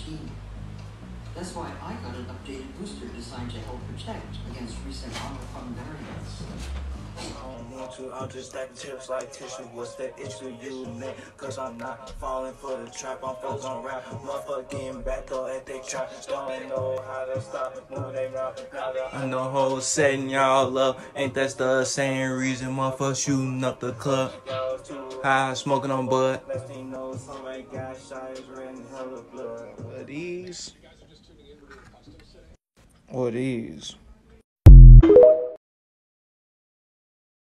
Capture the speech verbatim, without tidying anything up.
nineteen. That's why I got an updated booster designed to help protect against recent Omicron variants. I don't want to, I'll just stack chips like tissue. What's the issue, you nigga? Cause I'm not falling for the trap, I'm focused on rap. Motherfucking back though at they trap. Don't know how to stop, moving they route. I know hoes setting y'all up, ain't that the same reason motherfuckers shooting up the club? High smoking on bud. What are these? What are these?